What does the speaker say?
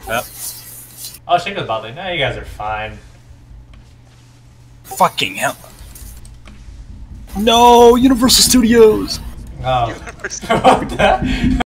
Yep. Oh, she goes bottling. No, you guys are fine. Fucking hell. No, Universal Studios! Oh. What the?